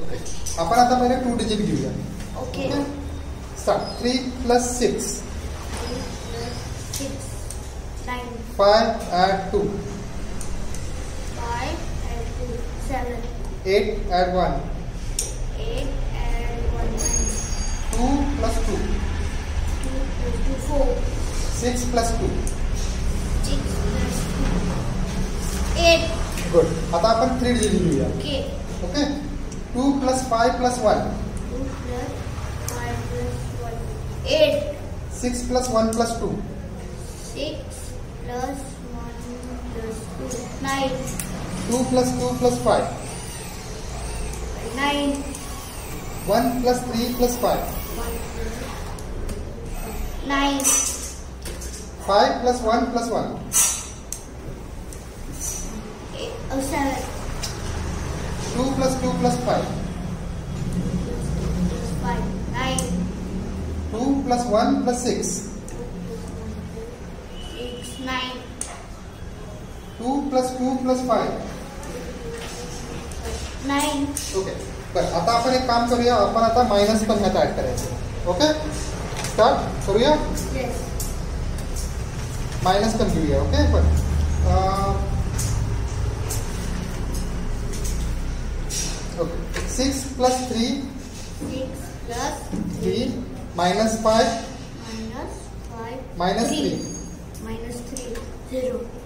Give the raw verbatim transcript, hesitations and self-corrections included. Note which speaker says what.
Speaker 1: Okay, आपण आता पहिले टू डिजिट घेऊया.
Speaker 2: Okay.
Speaker 1: Start. Three plus six.
Speaker 2: Three plus six. Nine.
Speaker 1: Five add two.
Speaker 2: Five add two. Seven.
Speaker 1: Eight add one.
Speaker 2: Eight add one.
Speaker 1: Two plus two.
Speaker 2: Two plus two. Four.
Speaker 1: Six plus two.
Speaker 2: Six plus two. Eight.
Speaker 1: Good. आता आपण three digit घेऊया.
Speaker 2: Okay.
Speaker 1: Okay. Two plus five plus one.
Speaker 2: Two plus five plus one. Eight.
Speaker 1: Six plus one plus two.
Speaker 2: Six plus one plus two. Nine.
Speaker 1: Two plus two plus five.
Speaker 2: Nine.
Speaker 1: One plus three plus five.
Speaker 2: Nine.
Speaker 1: Five plus one plus one.
Speaker 2: Seven.
Speaker 1: Two plus two plus five.
Speaker 2: Five. Nine.
Speaker 1: Two plus one plus six.
Speaker 2: Six. Nine.
Speaker 1: Two plus two plus five.
Speaker 2: Nine.
Speaker 1: Okay. बरं, आता आपण एक काम करूया. आपण आता minus पण ह्यात ऍड करायचं. ओके. स्टार्ट करूया.
Speaker 2: Yes.
Speaker 1: मायनस पण घेऊया. ओके. पण okay. Six plus three.
Speaker 2: Six plus
Speaker 1: three minus five
Speaker 2: minus five.
Speaker 1: Minus three.
Speaker 2: Minus three. Zero.